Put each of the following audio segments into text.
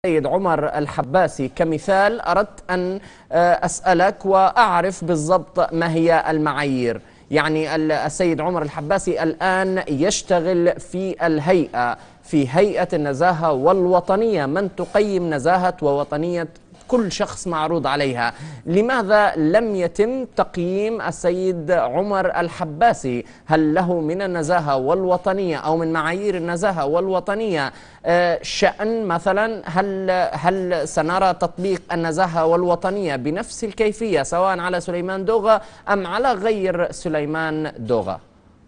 السيد عمر الحباسي كمثال، أردت أن أسألك وأعرف بالضبط ما هي المعايير. يعني السيد عمر الحباسي الآن يشتغل في هيئة النزاهة والوطنية، من تقيم نزاهة ووطنية كل شخص معروض عليها. لماذا لم يتم تقييم السيد عمر الحباسي؟ هل له من النزاهة والوطنية أو من معايير النزاهة والوطنية شأن مثلا؟ هل سنرى تطبيق النزاهة والوطنية بنفس الكيفية سواء على سليمان دوغا أم على غير سليمان دوغا؟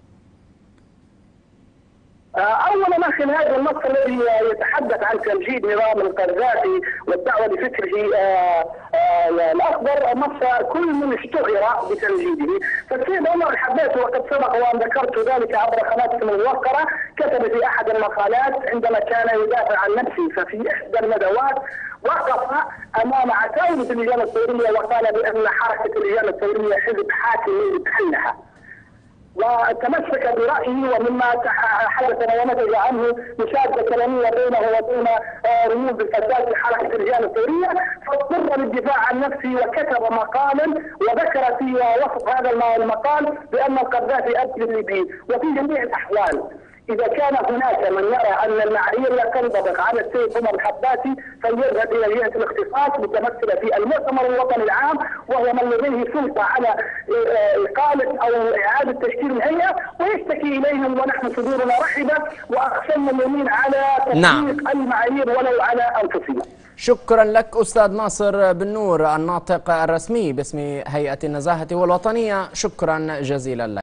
اولا اخي، هذا النص الذي يتحدث عن تمجيد نظام القذافي والدعوه لفكره الاخضر نص كل من اشتهر بتمجيده. فالسيد عمر الحباسي، وقد سبق وان ذكرت ذلك عبر قناتكم الموقره، كتب في احد المقالات عندما كان يدافع عن نفسه ففي احدى الندوات وقف امام عتاوله اللجان الثوريه وقال بان حركه اللجان الثوريه حزب حاكم يتحلها، وتمسك برأيه. ومما حدث ونتج عنه مشادة كلامية بينه وبين رموز الفساد في حركة الرجال الثورية، فاضطر للدفاع عن نفسه وكتب مقالا وذكر في وسط هذا المقال بأن القذافي أسلم الليبيين. وفي جميع الأحوال إذا كان هناك من يرى أن المعايير لا تنطبق على السيد عمر الحباسي فليذهب إلى جهة الاختصاص متمثلة في المؤتمر الوطني العام، وهو من لديه سلطة على إقالة أو إعادة تشكيل الهيئة، ويشتكي إليهم ونحن صدورنا رحبة وأقسمنا اليمين على تطبيق المعايير ولو على أنفسنا. شكرا لك أستاذ ناصر بن نور، الناطق الرسمي باسم هيئة النزاهة والوطنية. شكرا جزيلا لك.